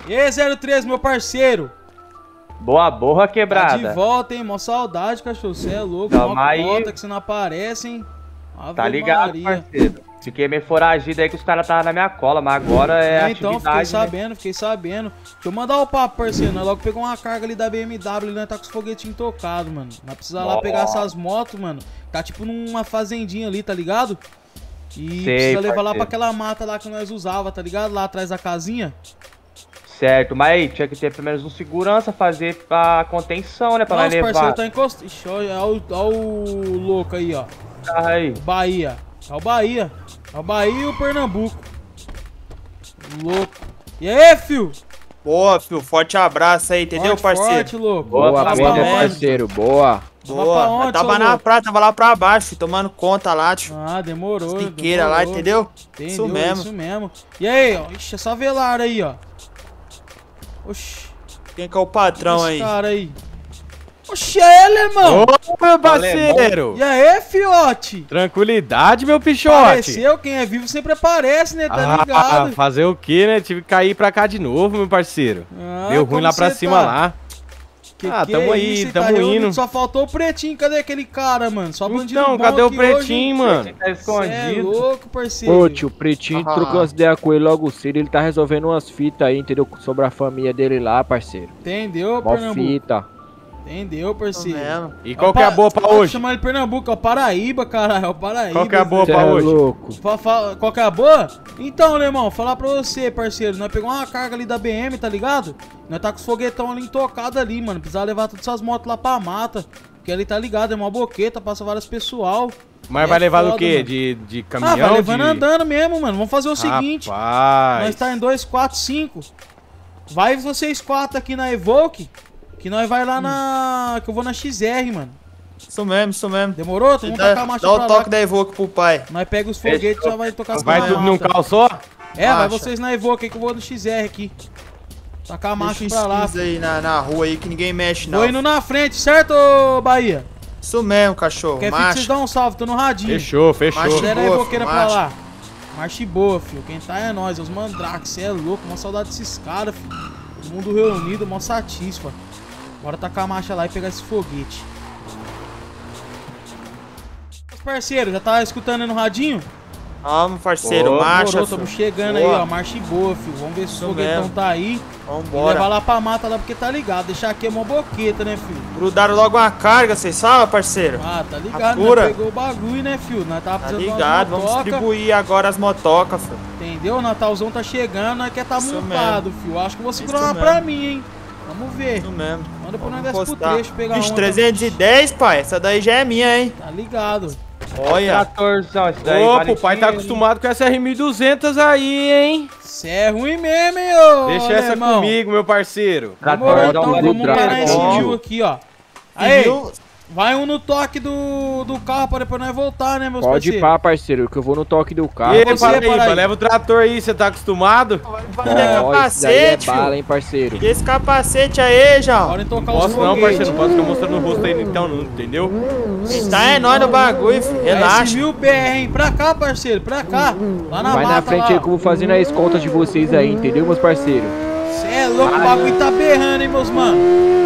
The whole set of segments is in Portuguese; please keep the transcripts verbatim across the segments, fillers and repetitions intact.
E aí, zero três, meu parceiro? Boa borra quebrada. Tá de volta, hein? Mó saudade, cachorro. Você é louco. Tamo Mó aí. conta que você não aparece, hein? Ave Tá ligado, Maria. parceiro? Fiquei meio foragido aí que os caras estavam na minha cola, mas agora é, É, atividade, então, fiquei né? sabendo, fiquei sabendo. Deixa eu mandar o papo, parceiro. Nós logo pegou uma carga ali da B M W, ele tá com os foguetinhos tocados, mano. Nós precisamos lá pegar essas motos, mano. Tá tipo numa fazendinha ali, tá ligado? E Sei, precisa levar lá parceiro. pra aquela mata lá que nós usava, tá ligado? Lá atrás da casinha. Certo, mas aí tinha que ter pelo menos um segurança, fazer a contenção, né? Pra nós Nossa, levar. parceiro tá encostado. Ixi, olha, olha, o- olha o louco aí, ó. Aí. Bahia. É o Bahia. É o Bahia e o Pernambuco. Louco. E aí, fio? Boa, filho. Forte abraço aí, entendeu, Forte, parceiro? forte, louco. Boa, Boa, Vai boa, pra meu onde? parceiro, boa. Vai pra Boa. onde, Eu tava seu na louco? praia, tava lá pra baixo, filho, tomando conta lá, tio. Ah, demorou. Piqueira lá, demorou. entendeu? Entendeu, Isso mesmo. Isso mesmo. E aí, ó. Ixi, essa velar aí, ó. Oxi. Quem que é o patrão Esse aí? cara aí. Oxi, é ele, irmão. Ô, meu parceiro! E aí, fiote? Tranquilidade, meu pichote! Apareceu, quem é vivo sempre aparece, né? Tá Ah, ligado? fazer o que, né? Tive que cair pra cá de novo, meu parceiro. Ah, Deu ruim como lá pra cê cima tá? lá. Que Ah, que tamo é aí, isso? Ele tamo tá reunido, indo. Só faltou o pretinho. Cadê aquele cara, mano? Só bandido Então, bom cadê o aqui pretinho, hoje, mano? Tá Cê é escondido. louco, parceiro. Ô, tio, o Pretinho Ah. trocou umas ideias com ele logo cedo. Ele tá resolvendo umas fitas aí, entendeu? Sobre a família dele lá, parceiro. Entendeu, Mó Pernambuco? fita. Entendeu, Isso parceiro? mesmo. E qual que é a boa pra hoje? Chama ele Pernambuco, é o Paraíba, caralho. É o Paraíba. Qual que é a boa Cê pra é hoje? louco. Fa- fa- Qual que é a boa? Então, Lemão, falar pra você, parceiro. Nós pegamos uma carga ali da B M, tá ligado? Nós tá com os foguetão ali intocado ali, mano. Precisava levar todas essas motos lá pra mata. Porque ali tá ligado, é uma boqueta, passa várias pessoal. Mas É vai levar do foda, quê? mano. De, de Ah, caminhão? vai levando de... andando mesmo, mano. Vamos fazer o seguinte. Rapaz. Nós tá em dois, quatro, cinco. Vai vocês quatro aqui na Evoque. Que nós vai lá na... Que eu vou na X R, mano. Isso mesmo, isso mesmo. Demorou? Então vamos tacar a Dá, marcha dá o pra toque lá. da Evoque pro pai. Nós pega os foguetes e já vai tocar as Vai caminhonetas. tudo num carro só? É, vai Marcha. vocês na Evoque aí que eu vou no X R aqui. Tacar a marcha Deixa pra lá. esses aí na, na rua aí que ninguém mexe, não. Vou indo na frente, certo, ô, Bahia? Isso mesmo, cachorro. Quer que vocês Macho. dão um salve? Tô no radinho. Fechou, fechou. Marcha. Zero a boa, Evoqueira filho, pra marcha. lá. Marcha boa, filho. Quem tá é nós, é os mandrakes. Cê é louco, mó saudade desses caras, filho. Todo mundo reunido, mó satisfa. Bora tacar a marcha lá e pegar esse foguete. Meus parceiros, já tá escutando aí no radinho? Vamos, parceiro, Boa, marcha. Demorou, filho. tamo chegando aí, Boa. ó. Marcha boa, filho. Vamos ver se o Isso foguetão mesmo. tá aí. E Vambora. levar lá pra mata lá, porque tá ligado. Deixar aqui é uma boqueta, né, filho? Grudaram logo uma carga, vocês sabem, parceiro? Ah, tá ligado, Apura. nós pegou o bagulho, né, filho? Nós tava Tá precisando de umas ligado, vamos motoca, distribuir agora as motocas, filho. entendeu? O Natalzão tá chegando, nós quer tá Isso montado, filho. Acho que eu vou segurar Isso uma pra mesmo. mim, hein? Vamos ver. Isso mesmo. Manda pro Vamos negócio pro postar. trecho, pegar Vixe, uma. trezentos e dez, pai. Essa daí já é minha, hein? Tá ligado. Olha. Tratorzão, esse daí. Opa, vale o pai tá quinhentos. acostumado com essa R mil e duzentos aí, hein? Cê é ruim mesmo, hein, ô Deixa essa alemão. comigo, meu parceiro. Demorou, Tratorzão, então vale vamos parar Draco. esse Ó. tio aqui, ó. Aí, Viu? vai um no toque do, do carro pra depois nós voltar, né, meus Pode ir parceiros? pá, parceiro, que eu vou no toque do carro. E aí, você, Paraíba, Paraíba? leva o trator aí, você tá acostumado? Vai ter Ó, esse daí é capacete, bala, filho. hein, parceiro. E esse capacete aí, João. Bora tocar os Posso não, foguetes. parceiro, não posso ficar mostrando o rosto aí então, não, entendeu? Tá é nóis no bagulho, filho. É esse Relaxa. mil B R, hein? Pra cá, parceiro, pra cá. Lá na Vai mata, na frente lá. aí que eu vou fazendo a escolta de vocês aí, entendeu, meus parceiros? Cê é louco, o bagulho tá berrando, hein, meus mano.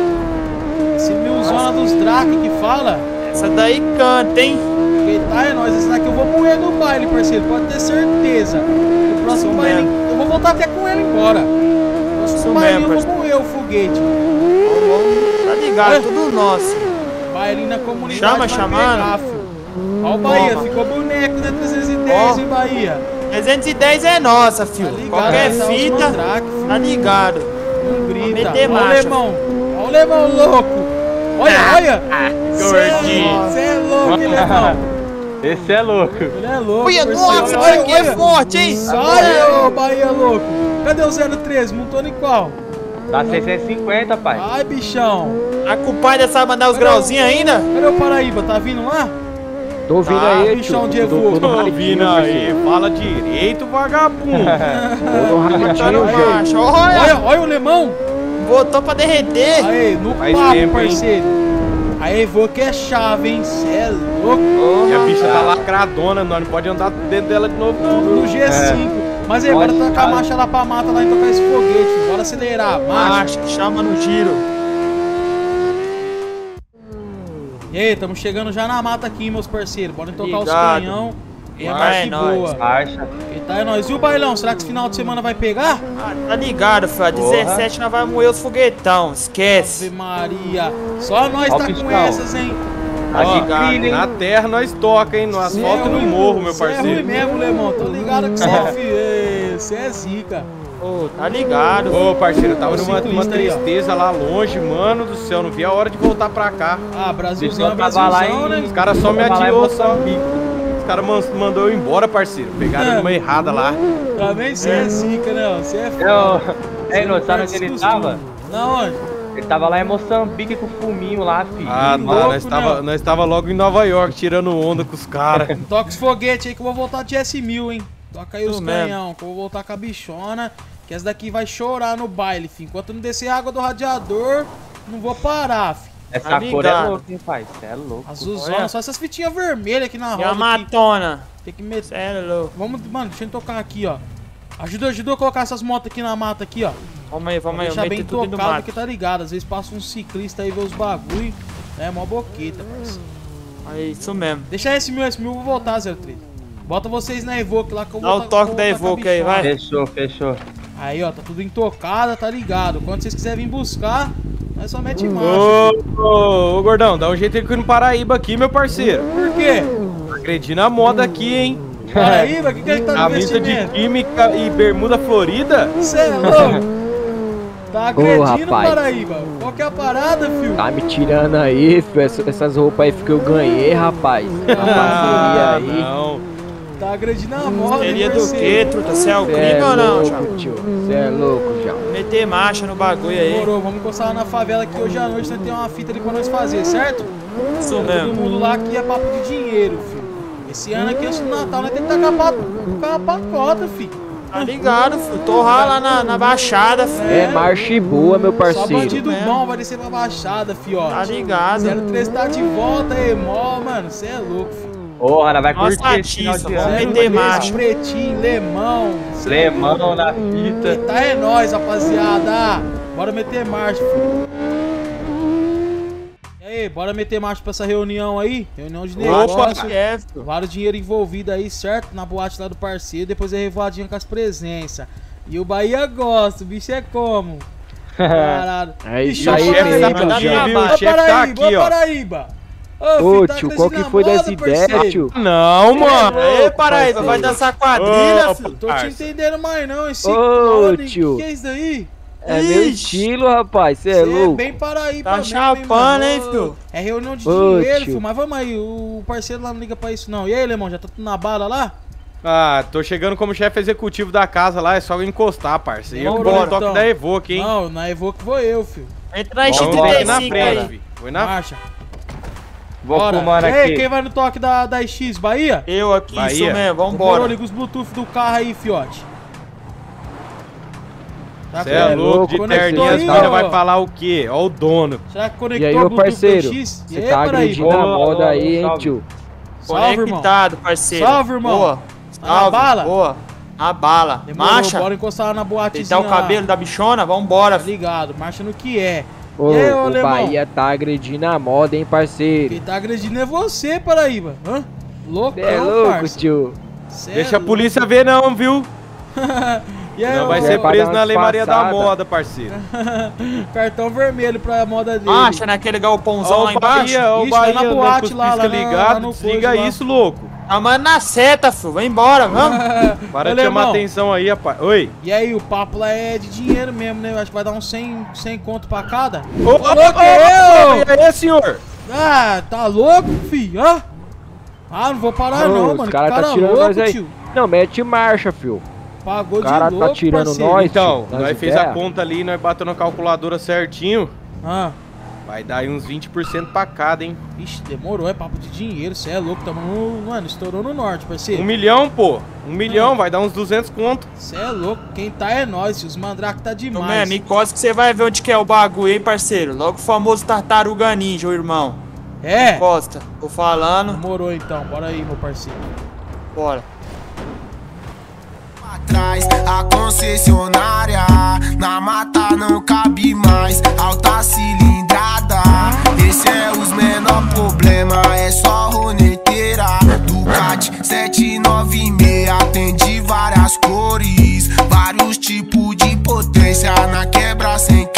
Esse milzona dos Drake que fala, Essa daí canta, hein? que tá é nóis. Esse daqui eu vou morrer no baile, parceiro, pode ter certeza. No próximo Isso baile, mesmo. eu vou voltar até com ele embora. No próximo Isso baile mesmo, eu vou morrer o foguete. Vamos, vamos. Tá ligado, É. tudo nosso. Baile na comunidade Chama, vai chamando. pegar, filho. Ó o Bahia, Toma. ficou boneco, né? trezentos e dez, Ó. hein, Bahia? trezentos e dez é nossa, Tá filho. ligado, Qualquer essa é os fita, Mandrake, filho. tá ligado. Não grita. meter Ó o marcha. alemão. Ó o alemão louco. Olha, olha. gordinho. Você é louco, hein, alemão. Esse é louco. Ele é louco. Olha, parceiro. nossa, Olha, isso aqui é olha. forte, hein? Sai, ô Bahia louco. Cadê o zero treze? Montou em qual? Dá seiscentos e cinquenta, pai. Ai, bichão. A compadre sabe mandar os Cadê o- grauzinhos ainda? Cadê o Paraíba? Tá vindo lá? Tô ouvindo Ah, aí, bichão tio. de Tô, evo. tô no Tô ralitinho, ouvindo aí, parceiro. fala direito, vagabundo. Tô no Tá ralitinho, no gente. macho. Olha, Olha, olha o alemão. botou pra derreter. Aí, no Faz papo, tempo, hein? parceiro. Aí, vou que é chave, hein? Cê é louco. E a bicha tá lacradona, nós não pode andar dentro dela de novo, não. No G cinco. Mas aí, bora Pode, tacar a cara. marcha lá pra mata lá e tocar esse foguete, filho. Bora acelerar, marcha. Marcha, chama no giro. E aí, estamos chegando já na mata aqui, meus parceiros. Bora tocar os Ligado. canhão. E a Marcha, marcha é nóis. boa. Marcha. E tá é nóis. E o bailão, será que esse final de semana vai pegar? Ah, tá ligado, filho. A dezessete nós vamos moer os foguetão. Esquece. Ave Maria. Só nós Ó o tá com fiscal. essas, hein? Tá Ó, de crilha, hein? na terra nós toca, hein? No asfalto e no morro, meu Cê é ruim parceiro. mesmo, Lemão. Tô ligado que você é filho. Você é zica. Ô, tá ligado. Ô, parceiro, eu tava Ô, numa, numa ciclista aí, ó. tristeza lá longe, mano do céu. Não vi a hora de voltar pra cá. Ah, Brasilzão é Deixa eu tava lá Brasilzão, em- né? Os caras só me Tava lá em atirou, só. Moçambique. Os caras man mandou eu embora, parceiro. Pegaram É. numa errada lá. Também você é zica, né? Você é Eu... foda. Ei, não, sabe perde onde ele esse tava? costume. Na onde? Ele tava lá em Moçambique com o fuminho lá, filho. Ah, Que tá. louco, Nós tava, né? nós tava logo em Nova York, tirando onda com os caras. Toca os foguetes aí que eu vou voltar de S mil, hein? Toca aí os Isso mesmo. canhão, que eu vou voltar com a bichona. Que essa daqui vai chorar no baile, filho. Enquanto não descer água do radiador, não vou parar, filho. Essa Tá cor é ligado. louca, hein, pai? Cê é louco. Azulzona, Olha. só essas fitinhas vermelhas aqui na E a roda. aqui. matona. Tem que meter. Sério, louco. Vamos, mano, deixa eu tocar aqui, ó. Ajuda, ajuda eu a colocar essas motos aqui na mata aqui, ó. Vamos aí, vamos aí. Deixar Meter bem tudo no tocado mato. que tá ligado. Às vezes passa um ciclista aí ver os bagulho. É mó boqueta, parceiro. É isso mesmo. Deixa esse mil, esse mil eu vou voltar, zero três. Bota vocês na Evoque lá que eu vou Dá o ta- toque vou da voltar com a Evoque aí, bichona. vai. Fechou, fechou. Aí, ó, tá tudo intocada, tá ligado. Quando vocês quiserem vir buscar, nós só mete marcha. Ô, ô, ô, gordão, dá um jeito aí no Paraíba aqui, meu parceiro. Por quê? Agredindo a moda aqui, hein? Paraíba, o que, que ele tá no Camisa de investimento? química e bermuda florida? Você é louco? Tá agredindo, rapaz. Paraíba. Qual que é a parada, filho? Tá me tirando aí, filho. Essa- Essas roupas aí que eu ganhei, rapaz. A parceria aí. não. Tá agredindo a moda, hein, Seria do parceiro? quê, truta? Você é o Cê crime é ou não, louco, João? tio. Cê é louco, já. Meter marcha no bagulho aí. Demorou, vamos encostar lá na favela que hoje à noite nós temos uma fita ali pra nós fazer, certo? Isso Todo mesmo. mundo lá aqui é papo de dinheiro, filho. Esse ano aqui, antes do Natal, nós temos que tacar papo com a pacota, filho. Tá ligado, filho. Torrar lá na, na baixada, filho. É marcha boa, meu Só parceiro. bandido mesmo. bom vai descer pra baixada, fiote. Tá ligado. zero três tá de volta aí, mó, mano. Cê é louco, filho. Porra, ela vai Nossa, curtir esse final atiça, de vamos ano. meter zero três, marcha. pretinho, lemão. cê é Lemão louco. na fita. Tá é nóis, rapaziada. Bora meter marcha, filho. E aí, bora meter marcha pra essa reunião aí? Reunião de negócio. É, filho. Vários dinheiro envolvido aí, certo? Na boate lá do parceiro. Depois é revoadinha com as presenças. E o Bahia gosta, o bicho é como? Caralho. É isso Bicho, aí ô, chefe Paraíba. tá mesmo, pedindo, viu? Ô, O chefe tá Paraíba, aqui, ô, ó. Paraíba. Ô, Ô, filho, tá tio, qual que acreditando foi na das moda, ideias, parceiro? tio? Não, mano. Ei, Paraíba, vai dançar quadrilha, Ô, filho. Tô te parça. entendendo mais não, esse Ô, clone, tio. que que é isso daí? É meu Ixi. estilo, rapaz. Cê é Cê é louco. bem Paraíba Tá mesmo, chapando, hein, mano? filho? É reunião de Ô, dinheiro, tio. filho. Mas vamos aí, o parceiro lá não liga pra isso não. E aí, Lemão, já tá tudo na bala lá? Ah, tô chegando como chefe executivo da casa lá, é só encostar, parceiro. Eu que Demorou, vou no toque então. da Evoque, hein? Não, na Evoque vou eu, filho. Entra na Então, aqui na X trinta e cinco frente, aí. filho. Foi na Marcha. Vou Bora. fumando E aí, aqui. quem vai no toque da, da X, Bahia? Eu aqui, Bahia. isso mesmo, Demorou, vambora. liga os Bluetooth do carro aí, fiote. Tá Cê é louco, de conectou terninha, as aí, meninas ó. vai falar o quê? Ó o dono. Será que E conectou aí, o ô Bluetooth parceiro? do X? E Você aí, tá Paraíba? agredindo a Ô, moda ô, aí, hein, salve. tio? Salve, irmão. Conectado, parceiro. Salve, irmão. Boa. Tá na Salve, bala? boa. Na bala. Demorou, Marcha. bora encostar lá na boatezinha Deitar o cabelo lá. da bichona, vambora, Tá filho. ligado, marcha no que é. Ô, E aí, ô, o Lemão? Bahia tá agredindo a moda, hein, parceiro? Quem tá agredindo é você, Paraíba. Hã? Loucão, Cê é louco, parça. tio. Cê Deixa é a polícia ver não, viu? louco. E aí, Não vai ô, ser pra preso dar na umas Lei Maria da passadas. Moda, parceiro. cartão vermelho pra moda dele. Marcha naquele galpãozão Ó lá o embaixo. Bahia, ó o Ixi, vai Bahia, na andando boate com os lá, lá pisca na- lá ligado, no desliga coisa lá. isso, louco. Tá mandando na seta, filho. Vai embora, vamos. Para Ô, de chamar Lemão, atenção aí, rapaz. Oi. E aí, o papo lá é de dinheiro mesmo, né? Eu acho que vai dar uns cem, cem conto pra cada. Ô, ô, louco, ô, E aí, senhor? Ah, tá louco, filho? Hã? Ah, não vou parar Ô, não, os mano. Que cara cara tá tirando louco, nós aí. tio. Não, mete marcha, fio. Pagou O cara de louco, tá tirando parceiro. nós. Então, Nas nós fez ideias. a conta ali, nós batemos na calculadora certinho. Ah, Vai dar aí uns vinte por cento pra cada, hein? ixi, demorou, é papo de dinheiro, cê é louco. Tamo no, mano, estourou no norte, parceiro. Um milhão, pô. Um milhão, vai dar uns duzentos conto. Cê é louco, quem tá é nós, os mandrake tá Então, demais. man, me costa que você vai ver onde que é o bagulho, hein, parceiro. Logo o famoso Tartaruga Ninja, o irmão. É? Costa, tô falando. Demorou então, bora aí, meu parceiro. Bora. atrás, a concessionária na mata não cabe mais, alta cilindrada. Esse é os menor problema, é só roneteira. Ducati sete nove seis tem de várias cores, vários tipos de potência na quebra sem